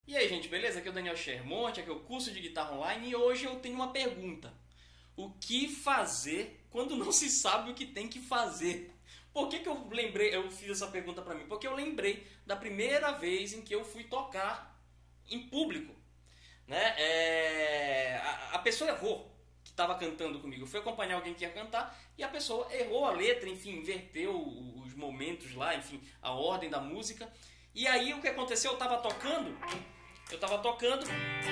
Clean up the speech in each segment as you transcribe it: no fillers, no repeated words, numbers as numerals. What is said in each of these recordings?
E aí, gente, beleza? Aqui é o Daniel Shermonte, aqui é o curso de guitarra online e hoje eu tenho uma pergunta. O que fazer quando não se sabe o que tem que fazer? Por que eu lembrei, eu fiz essa pergunta pra mim? Porque eu lembrei da primeira vez em que eu fui tocar em público, né? A pessoa errou que estava cantando comigo. Eu fui acompanhar alguém que ia cantar e a pessoa errou a letra, enfim, inverteu os momentos lá, enfim, a ordem da música. E aí o que aconteceu? Eu tava tocando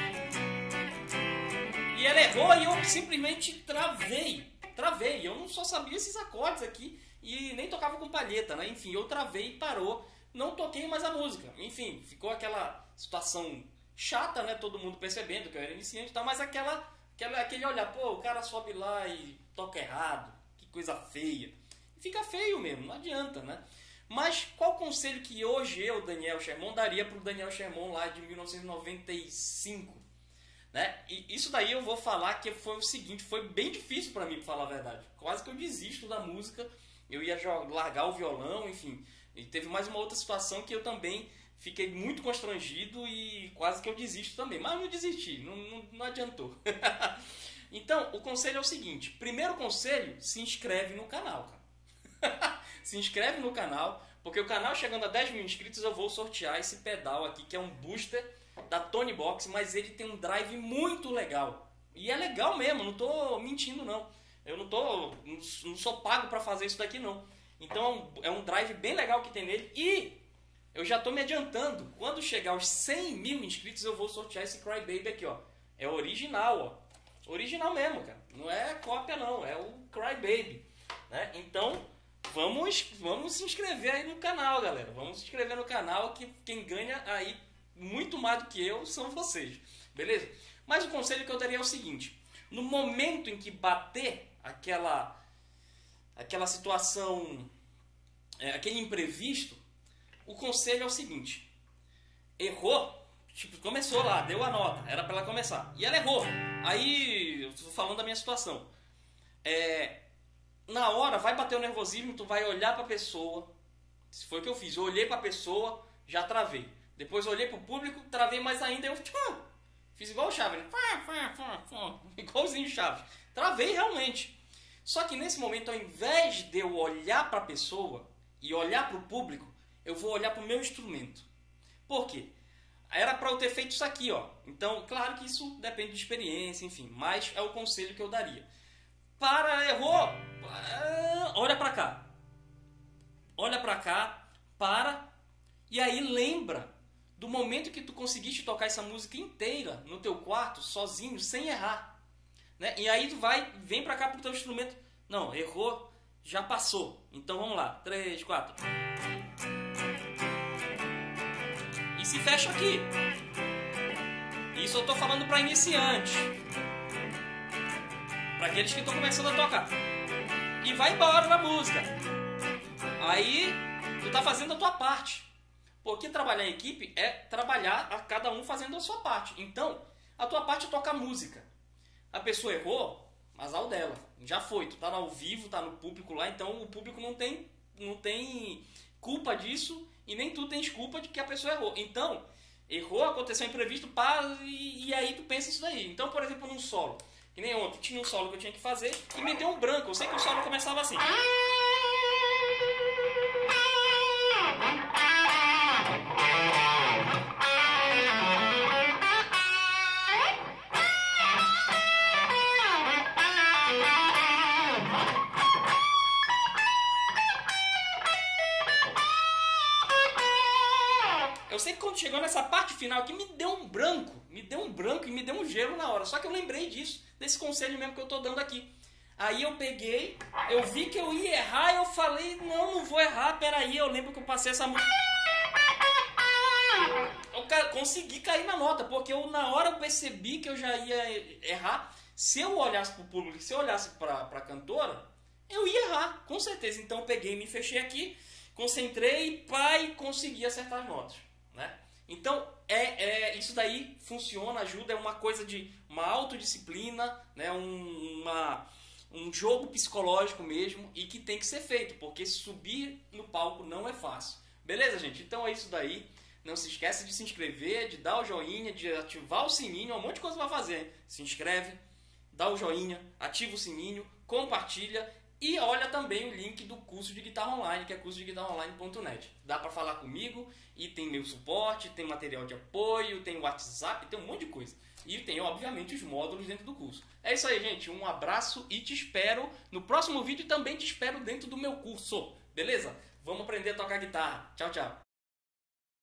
e ela errou e eu simplesmente travei. Eu não só sabia esses acordes aqui e nem tocava com palheta, né? Enfim, eu travei e parou. Não toquei mais a música. Enfim, ficou aquela situação chata, né? Todo mundo percebendo que eu era iniciante e tal, mas aquele olhar, pô, o cara sobe lá e toca errado, que coisa feia. Fica feio mesmo, não adianta, né? Mas qual conselho que hoje eu, Daniel Sherman, daria para o Daniel Sherman lá de 1995? Né? E isso daí eu vou falar que foi o seguinte, foi bem difícil para mim, para falar a verdade. Quase que eu desisto da música, eu ia largar o violão, enfim. E teve mais uma outra situação que eu também fiquei muito constrangido e quase que eu desisto também. Mas não desisti, não adiantou. Então, o conselho é o seguinte. Primeiro conselho, se inscreve no canal, cara. Se inscreve no canal, porque o canal chegando a 10 mil inscritos eu vou sortear esse pedal aqui, que é um booster da Tony Box, mas ele tem um drive muito legal. E é legal mesmo, não tô mentindo não. Eu não sou pago para fazer isso daqui não. Então é um drive bem legal que tem nele. E eu já tô me adiantando. Quando chegar aos 100 mil inscritos eu vou sortear esse Cry Baby aqui, ó. É original, ó. Original mesmo, cara. Não é cópia não, é o Cry Baby, né? Então vamos se inscrever aí no canal, galera. Vamos se inscrever no canal que quem ganha aí muito mais do que eu são vocês, beleza? Mas o conselho que eu daria é o seguinte: no momento em que bater aquela situação, aquele imprevisto, o conselho é o seguinte: errou, tipo, começou lá, deu a nota, era para ela começar, e ela errou. Aí, eu tô falando da minha situação. Na hora, vai bater o nervosismo, tu vai olhar pra pessoa. Se foi o que eu fiz, eu olhei pra pessoa, já travei. Depois eu olhei pro público, travei mais ainda, eu fiz igual o Chaves, né? Igualzinho o Chaves. Travei realmente. Só que nesse momento, ao invés de eu olhar pra pessoa e olhar pro público, eu vou olhar pro meu instrumento. Por quê? Era pra eu ter feito isso aqui, ó. Então, claro que isso depende de experiência, enfim. Mas é o conselho que eu daria. Errou, olha pra cá. Olha pra cá, para. E aí lembra do momento que tu conseguiste tocar essa música inteira no teu quarto, sozinho, sem errar, né? E aí tu vem pra cá pro teu instrumento. Não, errou, já passou. Então vamos lá, 3, 4. E se fecha aqui. Isso eu tô falando pra iniciante, para aqueles que estão começando a tocar. E vai embora na música. Aí tu tá fazendo a tua parte. Porque trabalhar em equipe é trabalhar a cada um fazendo a sua parte. Então, a tua parte é tocar música. A pessoa errou, azar dela. Já foi, tu tá ao vivo, tá no público lá, então o público não tem culpa disso e nem tu tens culpa de que a pessoa errou. Então, errou, aconteceu um imprevisto, e aí tu pensa isso daí. Então, por exemplo, num solo. Que nem ontem, tinha um solo que eu tinha que fazer e me deu um branco. Eu sei que o solo começava assim. Eu sei que quando chegou nessa parte final aqui, me deu um branco e me deu um gelo na hora. Só que eu lembrei desse conselho mesmo que eu tô dando aqui. Aí eu peguei, eu vi que eu ia errar, eu falei, não vou errar, peraí, eu lembro que eu passei essa música. Eu consegui cair na nota, porque na hora eu percebi que eu já ia errar. Se eu olhasse pro público, se eu olhasse pra cantora, eu ia errar, com certeza. Então eu peguei, me fechei aqui, concentrei e consegui acertar as notas, né? Então, isso daí funciona, ajuda, é uma coisa de uma autodisciplina, né? Um jogo psicológico mesmo e que tem que ser feito, porque subir no palco não é fácil. Beleza, gente? Então é isso daí. Não se esquece de se inscrever, de dar o joinha, de ativar o sininho, um monte de coisa pra fazer, hein? Se inscreve, dá o joinha, ativa o sininho, compartilha e olha também o link do curso de guitarra online, que é cursodeguitarraonline.net. Dá pra falar comigo e tem meu suporte, tem material de apoio, tem WhatsApp, tem um monte de coisa. E tem, obviamente, os módulos dentro do curso. É isso aí, gente. Um abraço e te espero no próximo vídeo e também te espero dentro do meu curso. Beleza? Vamos aprender a tocar guitarra. Tchau, tchau.